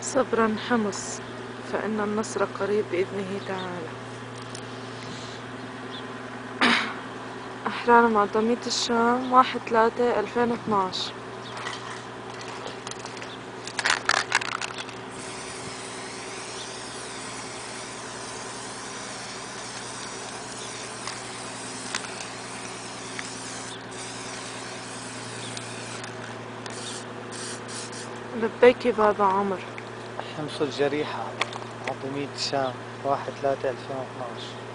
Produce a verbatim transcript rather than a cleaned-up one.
صبرا حمص، فإن النصر قريب بإذنه تعالى. أحرار معظمية الشام، واحد ثلاثة ألفين واثناعش. لبيك بابا عمر. حمص الجريحة، معظمية الشام، واحد ثلاثة ألفين واثناعش.